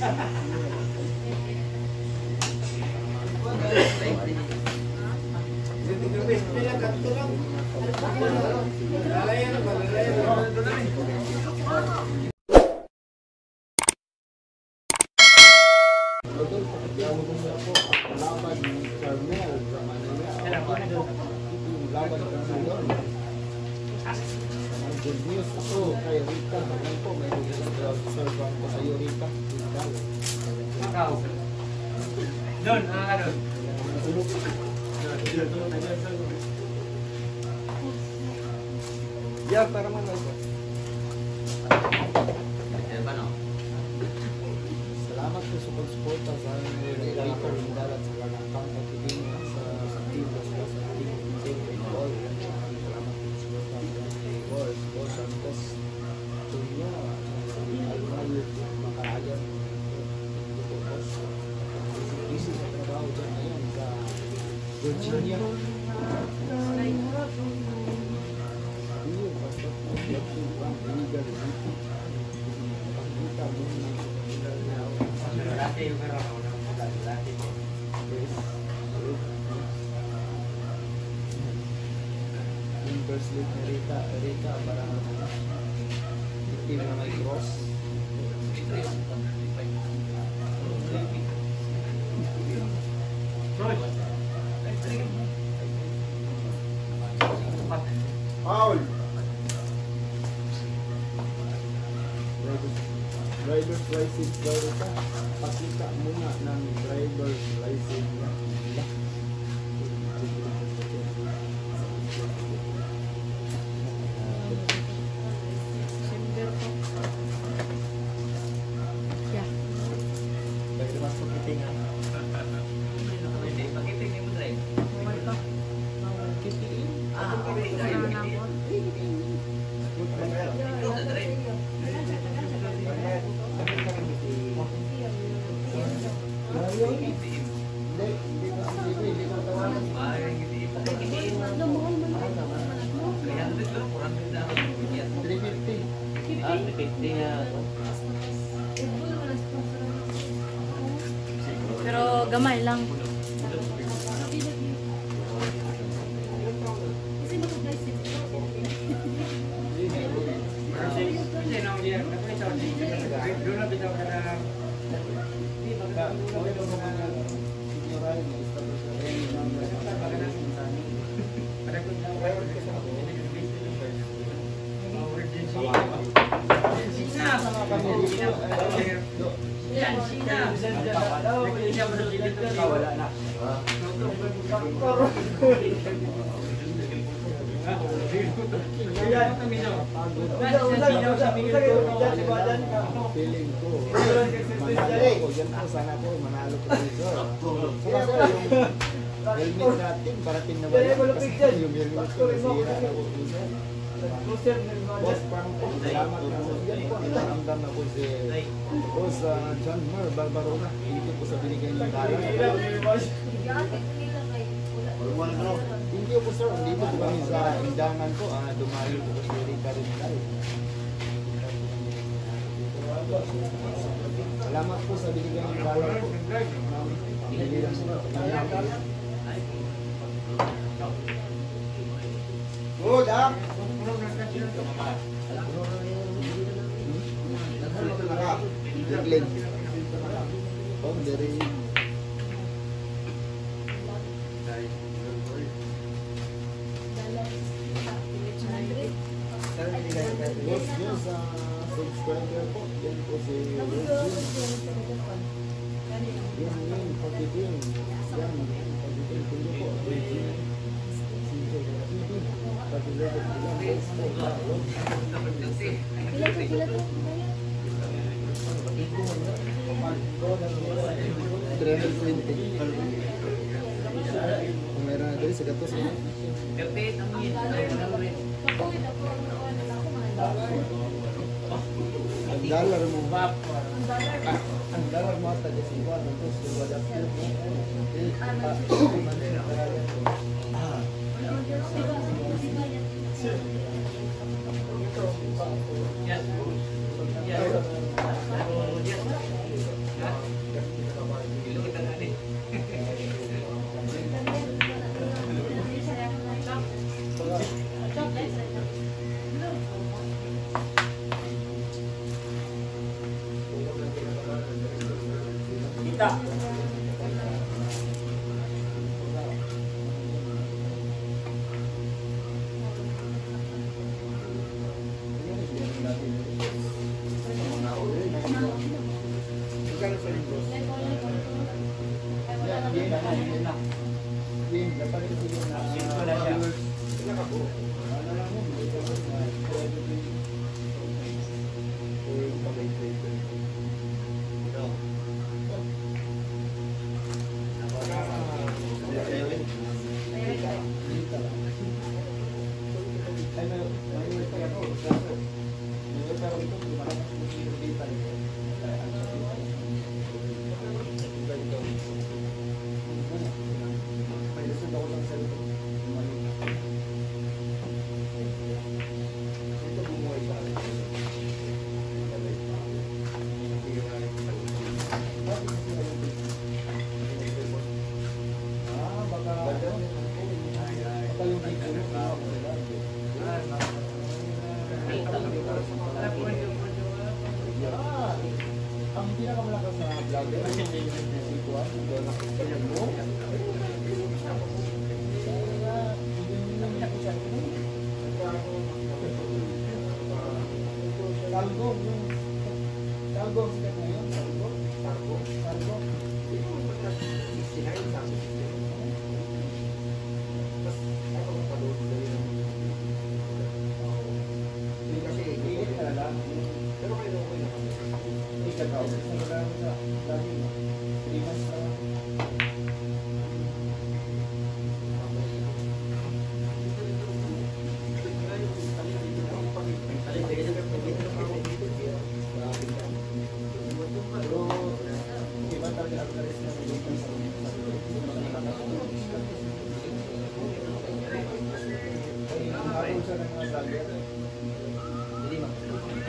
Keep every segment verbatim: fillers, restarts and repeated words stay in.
Good news ako kay Rita. Ngayon po, may serve ako sa'yo, Rita. Ikaw. Doon, ah, doon. Yeah, para man ako. Salamat po sa pag-suporta sa Rita Rindal at sa Kanakang Pagkiling sa Team Plus sa Team Baseball. Salamat po sa suporta sa Boss, Boss Santos. Tunya, Almayo, Makaayan. Boss, busy sa trabaho dyan ngayon sa Virginia. Ayun, basta mag-lapsin pa, illegal city. Pagkita mo na Lalaki yung meron ako ng mga lalaki ko. Yung first league ni Rita, Rita parang team na may cross. Foul! Driver's license daw Rita. Pakita muna ng driver's license na. Pero gamay lang. Wala na. Feeling ko. Manalo ko. Yan po sana po. Manalo ko dito. Yung helmet natin. Parating na wala. Kasi yung helmet ko nasira na po. Boss Pang po. Salamat na po. Yan po. Inaramdam na po si Boss John Mar Barbarona. Hindi po sa binigay ng balang. Hindi po sir. Dito po kami sa indangan po. Dumayo po si Rita Rindal. Salamat po sa binigay ng balang po. Hindi lang sila. Good ah! Jagling. Oh, dari. Yes, yes, subscriber po. Yan po si Regine. Yan, yan, pagkitin. Yan, pagkitin. Kundi po, Regine. Pag-ilagay bilang base po. Pila to, pila to. three hundred twenty. Kung meron na dali sa gatos mo. Ang dollar mo. Ang dollar mo hasta kasi iwan. Tapos wala po. Kita. Ang pinakamalakas na vlogger ay si Kuan, doon ako sa mo. Salgo, salgo ang sikat ngayon, salgo, salgo, salgo. Pero kayo okay na kami. Hindi ka tao. Nagkakaroon sa lagi mo. Hindi mas na. Pero, iba talaga ang karis na nilitan sa ang harong siya ng mga vlogger. Hindi ma.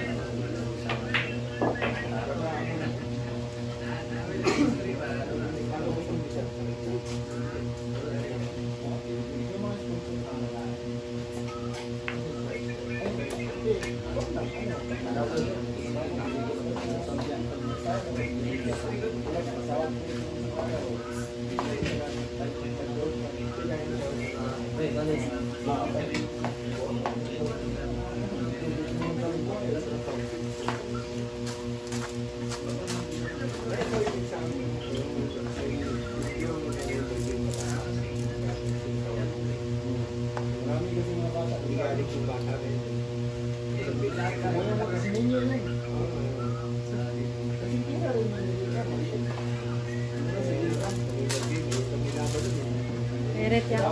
Eret yan.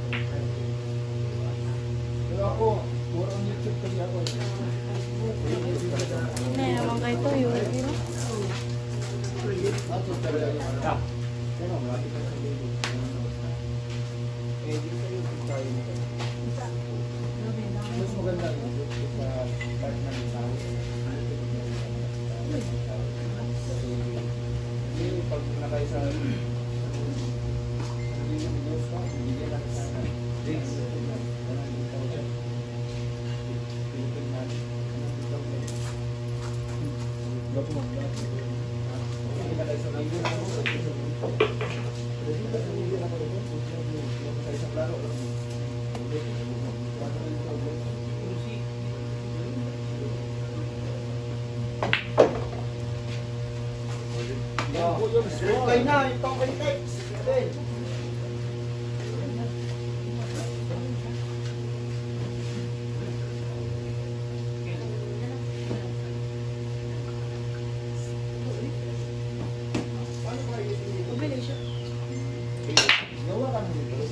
Pero ako, puro on YouTube kasi ako. Nakay sa bigyan natin sana drinks. Okay na, ito kay text. Okay. Pabili siya. Gawa ka ng dito.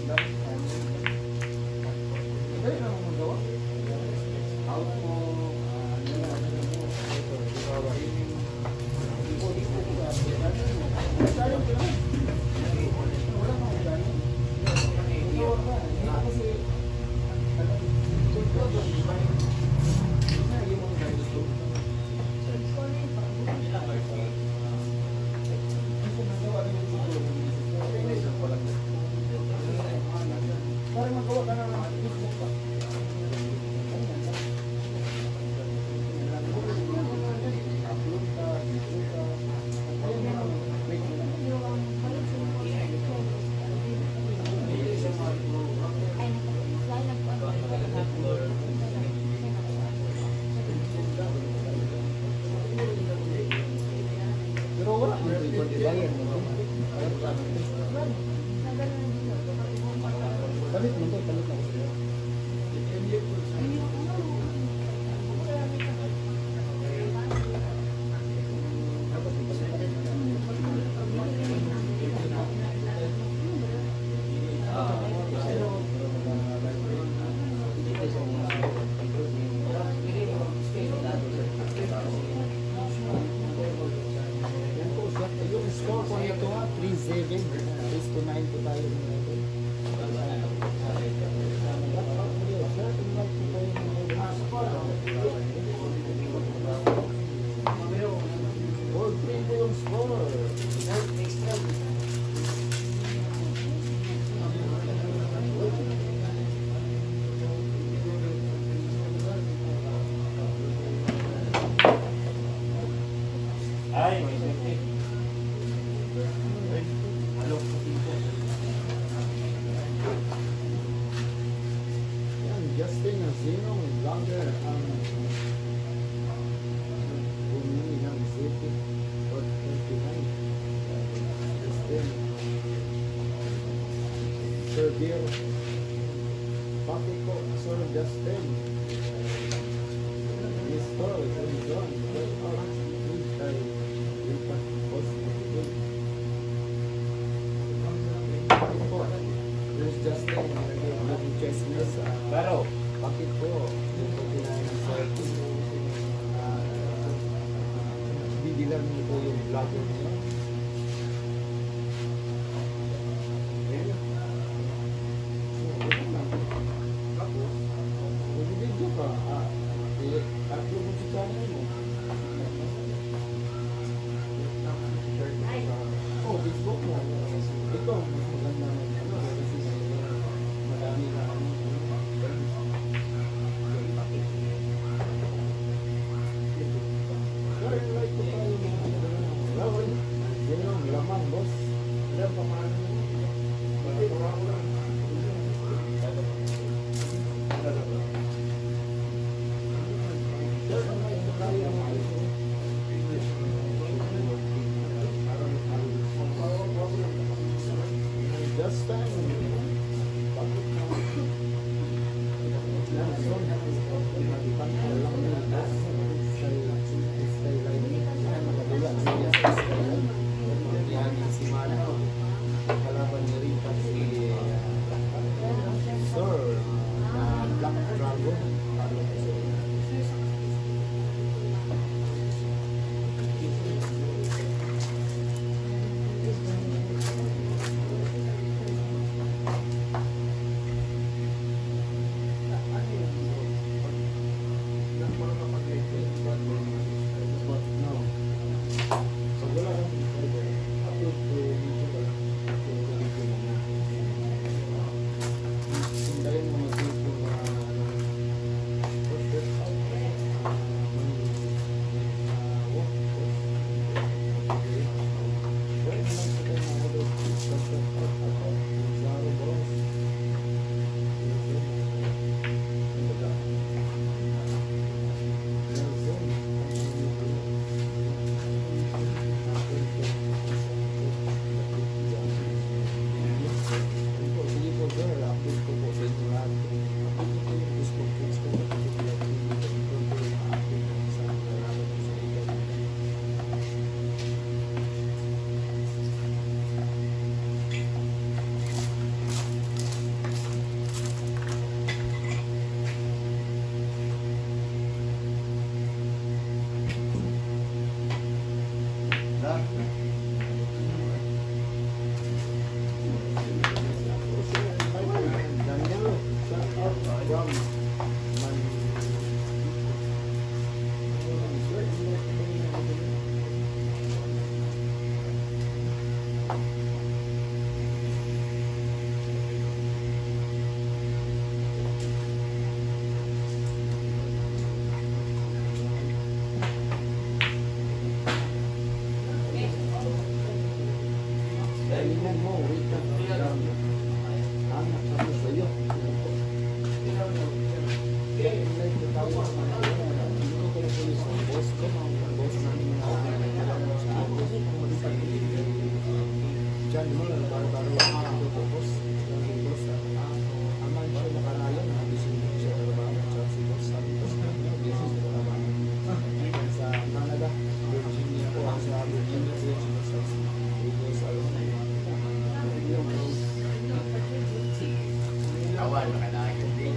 Dali na mo gawa. Out mo. Ano na, ano mo. Ito, gawa. Hindi ko, hindi ko. Saan ko lang? Wala kang gano'n. Gawa ka. Kasi, ano, ito, di ba? Isa, yung mga gano'n ko. Para magawa ka na ng Facebook pa. Upload ka, video ka. Ayun na lang. Wait mo lang. Pero wala. Balik mo ito, balik ako sa'yo. Yung score ko nito nga, three seven. three to nine po tayo. World three po yung score. Ay, may safety. Hello. Yan, Justin Azino, vlogger ang bumili ng city for twenty-nine. Justin. Sir Bill. Pati ko, Sir Justin. Mister Sir John. Welcome. Kay Lipat Post. Pati ko. There's Justin. Looking Christmas. Baro. Bakit po? Bibilang niyo po yung vlogger niyo. Tapos, mag-video ka. Ah, eh, tatlo mo si channel mo. Oh, Facebook mo. Ito, mas maganda na ano, kasi madami na ano. Lamang, boss. Alam pa paano mo. Hindi pa ako lang. Just time. Bakit na? Yan, so, nakikita ko lang na boss. Skyline. Nakadula niya sa skyline. Yan yung si Mana. Kalaban niya rin pa si Sir na Black Dragon. Yan mo, wait lang. Anak kami sa iyo. Boss ko, boss namin na sa ako. Diyan mo, baro-baro ang boss. Boss, aman siya nakarayan. Nabisin siya sa trabaho. Si boss, sabi ko sa kanya, busy sa trabaho. Sa Canada, Virginia po, sa Virginia, sa Kawan, makalaki din.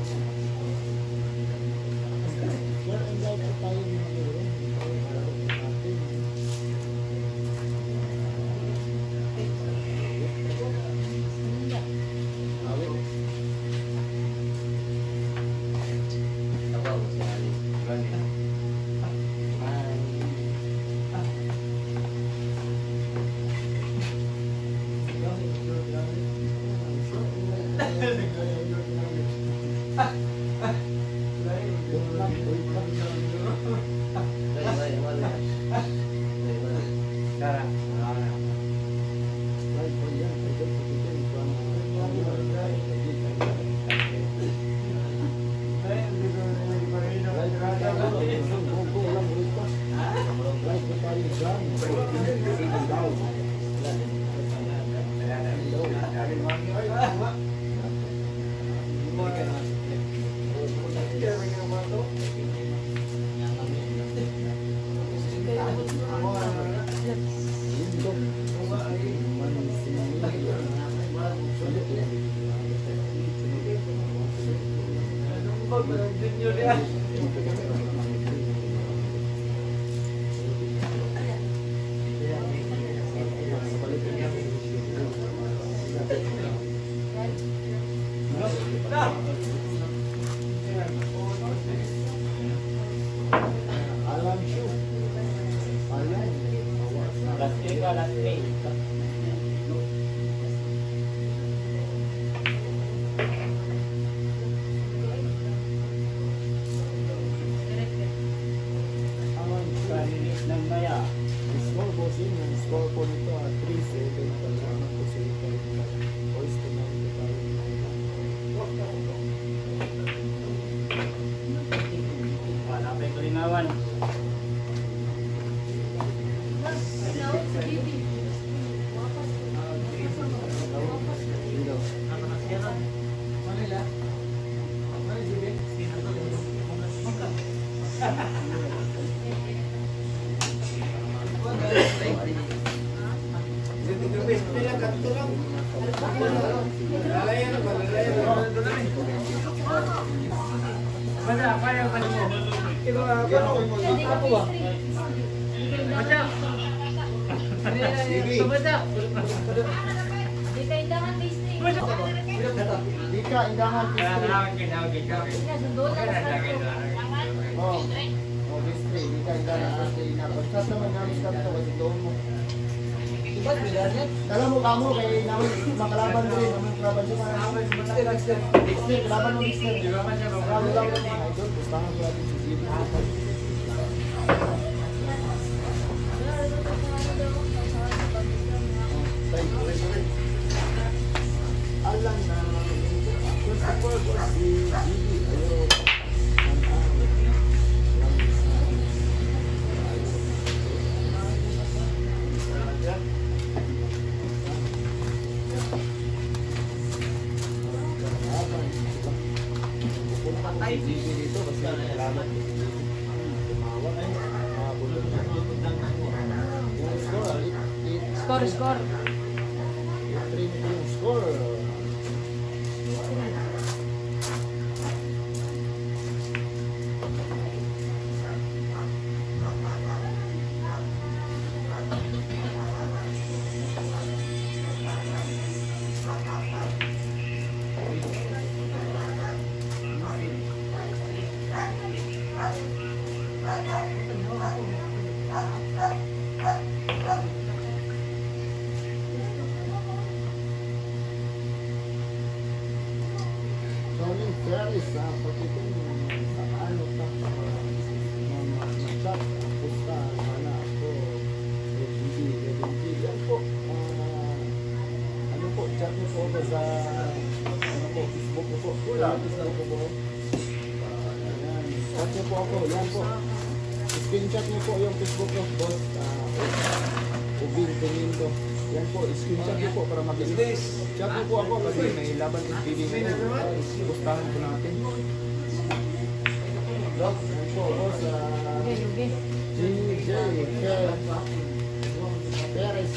Alam mo kamu kay namin makalaban mo rin, namin kalaban siya mga Dexter, Dexter, Dexter, kalaban mo Dexter. Marami lang mo mga idol, gustahan ko natin si Jimmy. Alam na, ako sa purpose si Jimmy, ayaw. Ay, dito kasi kailangan tumawag ay mabulong na yung score, Score, score. three yung score. Very sa pagkitong sa ano ta mag-chat pusta mana ako F B B yan po po ako. Yan po. Screenshot niyo po yung Facebook ng boss. Uh, Ubin Teniendo. Yan po. Screenshot niyo po para mabilis. Chat niyo po ako kasi may laban ng T V ngayon. Gustahan po natin. Dok, yan po. Boss. Uh, G J Perez.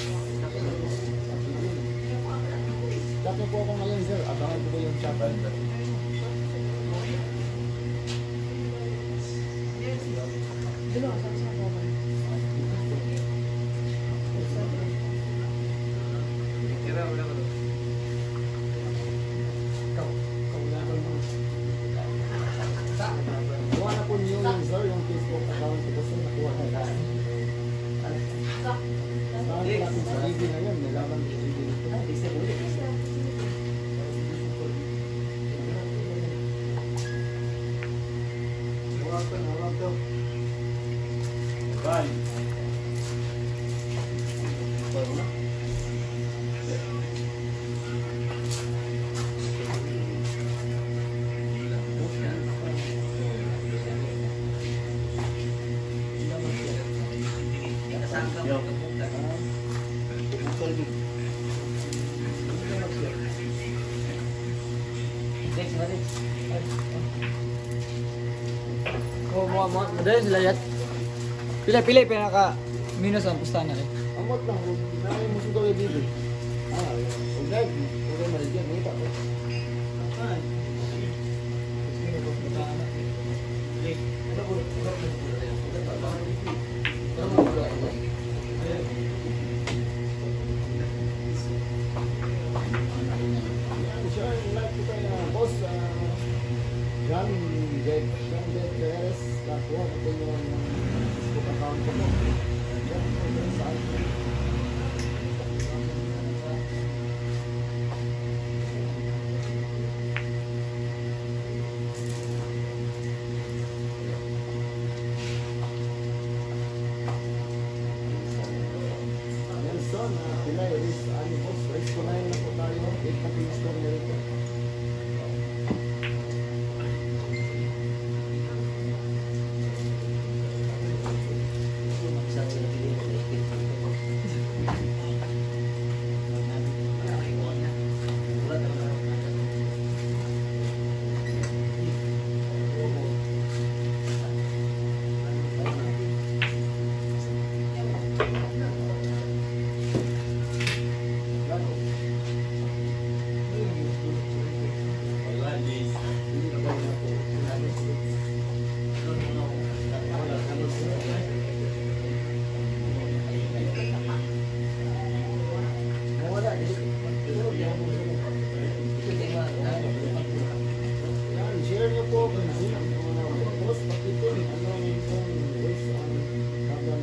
Chat niyo po ako ngayon, sir. Abangan ko po yung chat. Dalawa sa sa ko ba? Kira wala ba? Kuha na po niyo yung sir, yung Facebook account ko kasi nakuha na lang. Saan natin sa T V ngayon, may laban sa T V nito. Bye. Oh, mo mo, madali sila yat. Pila pila pinaka minus ang pustahan na rin. Amot lang, namin mo sugaw yung dito. Ah, ugad. Puro maligyan, may ito. Sure, like kita na boss, John Jed, John Jed Perez, kakuha ito yung Facebook account ko po. Yan, yan, saan? Nelson, Pilay, Riz, ano boss, Riz ko na yun na po tayo, eight na pinistor na rito. Yan, share niyo po kung sino ang mga post, pakitin, ano yung ways ang habang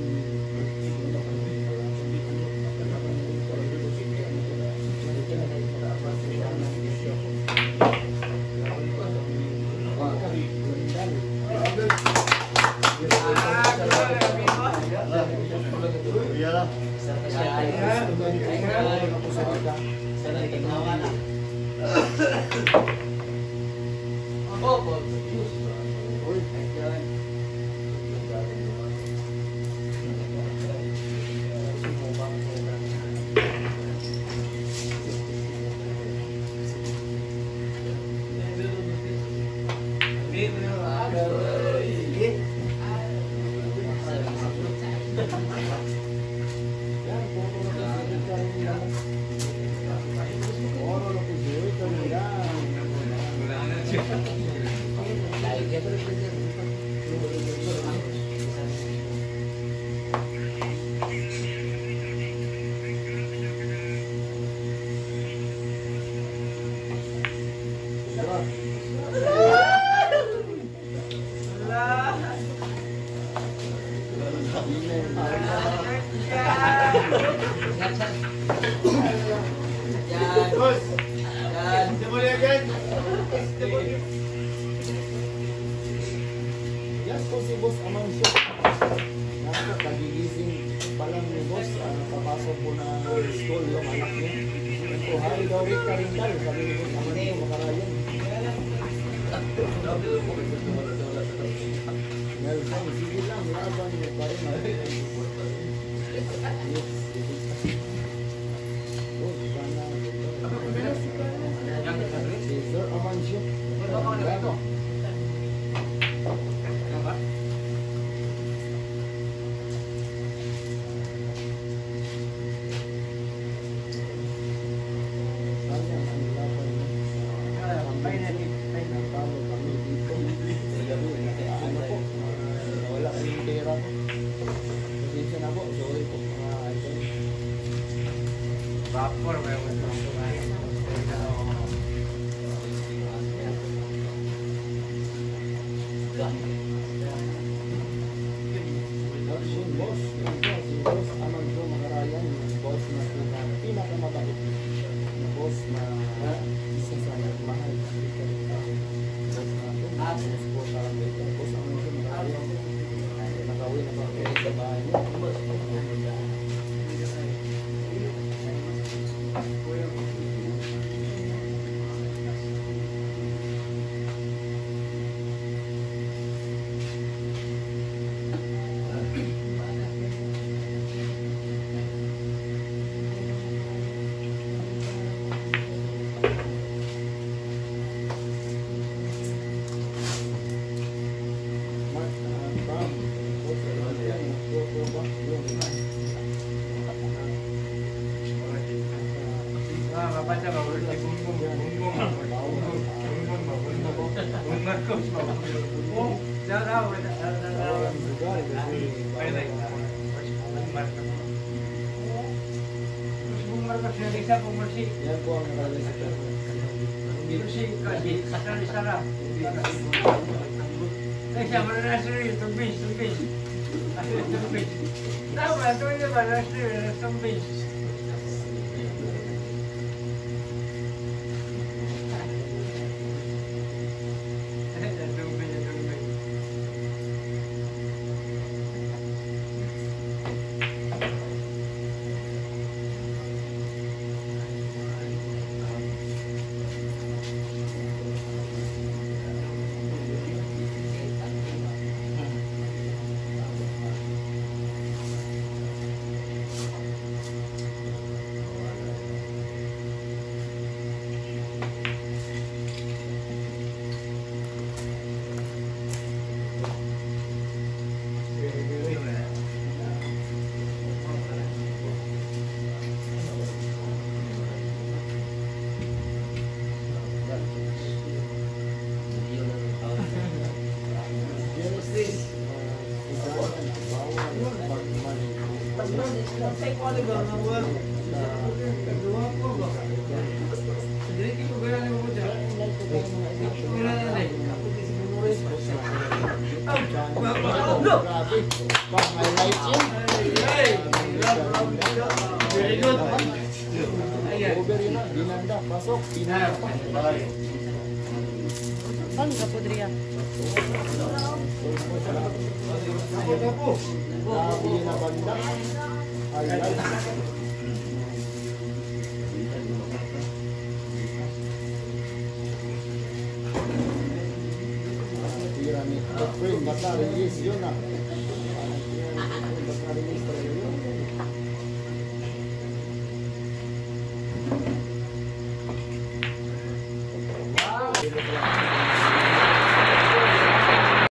Yan po si Boss Amancio. Nasa kagigising pa lang ni Boss, ano, papasok po na school yung anak niya. Yan po, hari daw rin karintal, sabi ni Boss Amancio, makarayan. Nelson, sige lang, laban mo pa rin. Yes, sige. Oh, sana. Si Sir Amancio. Sayang ang laban mo. Natalo kami dito. Ano po, wala kaming pera po. Pasensya na po, sorry po mga idol. Vapor, may mga Action boss, yan po, si boss Amancio Makarayan, yung boss na pinaka- pinakamabait na boss na isa sa mahal na speaker. Boss natin, boss po sa Amerika, boss Amancio Makarayan. Nakauwi na pa kayo sa bahay niya. Mark, uh, Bram, boss Amancio, go, go, go, go. Ah, mabaca ba? Ulit si Bungbong. Bungbong. Bungbong. Bungbong ba? Bungbong ba? Bung Marcos ba? Bung. Daw, daw. Daw, daw, daw. Bawang lugar, kasi Ay, ay. Bung Marcos. Bung Marcos yung isa, Bung Marcos. yan po ang nalalasakan. Dito si kasi kasali sana. Eh, siya mo na nasulit. Tumbis, tumbis. Tumbis. Tama, tumbis ba? Nasulit, tumbis. Tumbis, tumbis. Genesis, bawal pang-highlight yun. Very good. Over yun na, binanda, pasok, binanda. Saan ka po, Dria? Grabe yun na banda. Highlight. Tira ni Efrain, basta release yun na. Basta release talaga.